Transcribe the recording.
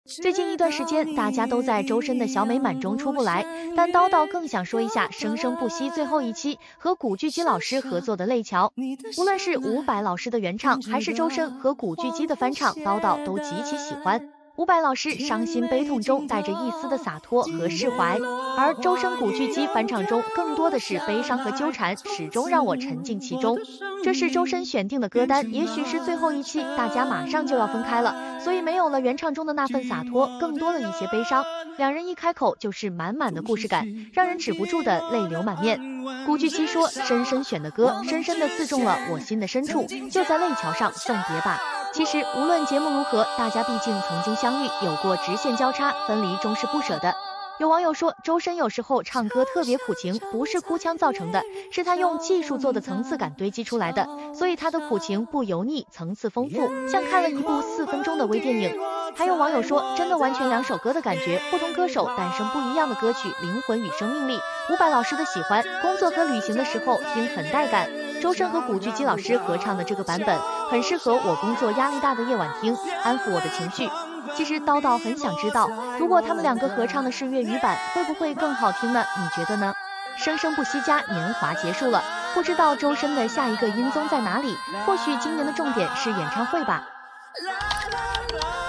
最近一段时间，大家都在周深的小美满中出不来，但叨叨更想说一下《生生不息》最后一期和古巨基老师合作的泪桥。无论是伍佰老师的原唱，还是周深和古巨基的翻唱，叨叨都极其喜欢。伍佰老师伤心悲痛中带着一丝的洒脱和释怀，而周深古巨基翻唱中更多的是悲伤和纠缠，始终让我沉浸其中。这是周深选定的歌单，也许是最后一期，大家马上就要分开了，所以没有了原唱中的那份洒脱，更多了一些悲伤。两人一开口就是满满的故事感，让人止不住的泪流满面。古巨基说，深深选的歌深深的刺中了我心的深处，就在泪桥上送别吧。其实无论节目如何，大家毕竟曾经相遇，有过直线交叉，分离终是不舍的。有网友说，周深有时候唱歌特别苦情，不是哭腔造成的，是他用技术做的层次感堆积出来的，所以他的苦情不油腻，层次丰富，像看了一部4分钟的微电影。还有网友说，真的完全两首歌的感觉，不同歌手诞生不一样的歌曲，灵魂与生命力。伍佰老师的喜欢，工作和旅行的时候听很带感，周深和古巨基老师合唱的这个版本，很适合我工作压力大的夜晚听，安抚我的情绪。其实叨叨很想知道，如果他们两个合唱的是粤语版，会不会更好听呢？你觉得呢？生生不息家年华结束了，不知道周深的下一个音综在哪里？或许今年的重点是演唱会吧。啦啦啦